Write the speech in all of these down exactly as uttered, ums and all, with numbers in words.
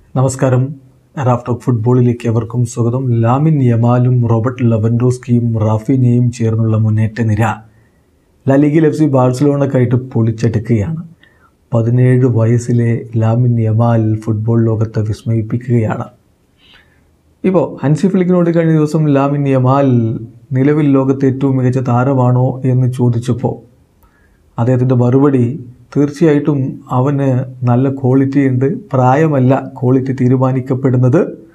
നമസ്കാരം. Raf talk ഫുട്ബോളിലേക്ക് എവർക്കും സ്വാഗതം. ലാമിൻ യമാലും റോബർട്ട് ലെവൻഡോസ്കിയും റാഫിനയും ചേർന്നുള്ള മുന്നേറ്റ നിര ലാ ലീഗിൽ എഫ് സി ബാഴ്സലോണക്കായിട്ട് പൊളിച്ചെടുക്കുകയാണ്. പതിനേഴ് വയസ്സിലെ ലാമിൻ യമാൽ ഫുട്ബോൾ ലോകത്തെ വിസ്മയിപ്പിക്കുകയാണ്. ഇപ്പോൾ ഹൻസി ഫ്ലിക്കിനോട് കഴിഞ്ഞ ദിവസം ലാമിൻ യമാൽ നിലവിൽ ലോകത്തെ ഏറ്റവും മികച്ച താരമാണോ എന്ന് ചോദിച്ചപ്പോൾ അദ്ദേഹത്തിൻ്റെ മറുപടി തീർച്ചയായിട്ടും അവന് നല്ല ക്വാളിറ്റി ഉണ്ട്, പ്രായമല്ല ക്വാളിറ്റി തീരുമാനിക്കപ്പെടുന്നത്,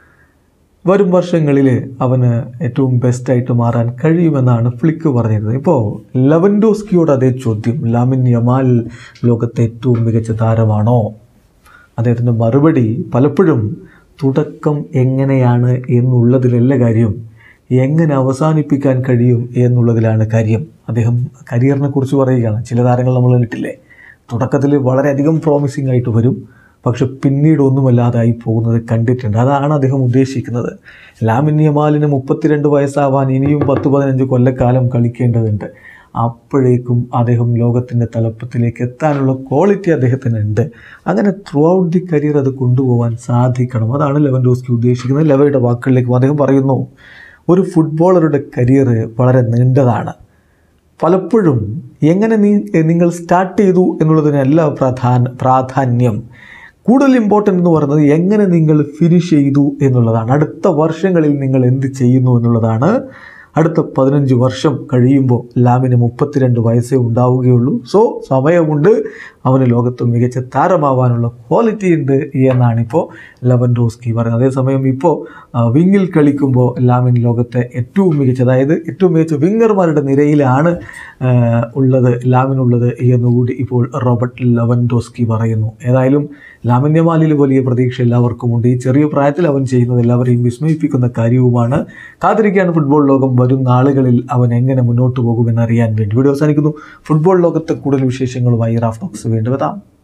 വരും വർഷങ്ങളിൽ അവന് ഏറ്റവും ബെസ്റ്റായിട്ട് മാറാൻ കഴിയുമെന്നാണ് ഫ്ലിക്ക് പറഞ്ഞത്. ഇപ്പോൾ ലെവൻഡോസ്കിയോട് അതേ ചോദ്യം, ലാമിൻ യമാൽ ലോകത്തെ ഏറ്റവും മികച്ച താരമാണോ? അദ്ദേഹത്തിൻ്റെ മറുപടി പലപ്പോഴും തുടക്കം എങ്ങനെയാണ് എന്നുള്ളതിലല്ല കാര്യം, എങ്ങനെ അവസാനിപ്പിക്കാൻ കഴിയും എന്നുള്ളതിലാണ് കാര്യം. അദ്ദേഹം കരിയറിനെ കുറിച്ച് പറയുകയാണ്. ചില താരങ്ങൾ നമ്മൾ കണ്ടിട്ടില്ലേ, തുടക്കത്തിൽ വളരെയധികം പ്രോമിസിംഗ് ആയിട്ട് വരും, പക്ഷെ പിന്നീട് ഒന്നുമല്ലാതായി പോകുന്നത് കണ്ടിട്ടുണ്ട്. അതാണ് അദ്ദേഹം ഉദ്ദേശിക്കുന്നത്. ലാമിൻ യമാലിന് മുപ്പത്തിരണ്ട് വയസ്സാവാൻ ഇനിയും പത്ത് പതിനഞ്ച് കൊല്ലക്കാലം കളിക്കേണ്ടതുണ്ട്. അപ്പോഴേക്കും അദ്ദേഹം ലോകത്തിൻ്റെ തലപ്പത്തിലേക്ക് എത്താനുള്ള ക്വാളിറ്റി അദ്ദേഹത്തിനുണ്ട്. അങ്ങനെ ത്രൂ ഔട്ട് ദി കരിയർ അത് കൊണ്ടുപോകാൻ സാധിക്കണം. അതാണ് ലെവൻഡോസ്കി ഉദ്ദേശിക്കുന്നത്. ലെവയുടെ വാക്കുകളിലേക്ക് അദ്ദേഹം പറയുന്നു, ഒരു ഫുട്ബോളറുടെ കരിയർ വളരെ നീണ്ടതാണ്. പലപ്പോഴും എങ്ങനെ നീ നിങ്ങൾ സ്റ്റാർട്ട് ചെയ്തു എന്നുള്ളതിനല്ല പ്രധാന പ്രാധാന്യം കൂടുതൽ ഇമ്പോർട്ടൻ്റ് എന്ന് പറയുന്നത് എങ്ങനെ നിങ്ങൾ ഫിനിഷ് ചെയ്തു എന്നുള്ളതാണ്. അടുത്ത വർഷങ്ങളിൽ നിങ്ങൾ എന്ത് ചെയ്യുന്നു എന്നുള്ളതാണ്. അടുത്ത പതിനഞ്ച് വർഷം കഴിയുമ്പോൾ ലാമിന് മുപ്പത്തിരണ്ട് വയസ്സേ ഉണ്ടാവുകയുള്ളൂ. സോ സമയമുണ്ട്, അവന് ലോകത്ത് മികച്ച താരമാവാനുള്ള ക്വാളിറ്റി ഉണ്ട് എന്നാണിപ്പോൾ ലെവൻഡോസ്കി പറയുന്നത്. അതേസമയം ഇപ്പോൾ വിങ്ങിൽ കളിക്കുമ്പോൾ ലാമിൻ ലോകത്തെ ഏറ്റവും മികച്ച, അതായത് ഏറ്റവും മികച്ച വിങ്ങർമാരുടെ നിരയിലാണ് ഉള്ളത് ലാമിനുള്ളത് എന്നുകൂടി ഇപ്പോൾ റോബർട്ട് ലെവൻഡോസ്കി പറയുന്നു. ഏതായാലും ലാമിൻ യമാലിൽ വലിയ പ്രതീക്ഷ എല്ലാവർക്കുമുണ്ട്. ഈ ചെറിയ പ്രായത്തിൽ അവൻ ചെയ്യുന്നത് എല്ലാവരെയും വിസ്മയിപ്പിക്കുന്ന കാര്യവുമാണ്. കാത്തിരിക്കുകയാണ് ഫുട്ബോൾ ലോകം വരും നാളുകളിൽ അവൻ എങ്ങനെ മുന്നോട്ട് പോകുമെന്നറിയാൻ വേണ്ടി. വീഡിയോ അവസാനിക്കുന്നു. ഫുട്ബോൾ ലോകത്തെ കൂടുതൽ വിശേഷങ്ങളുമായി റാഫ് ടോക്സ് വീണ്ടും എത്താം.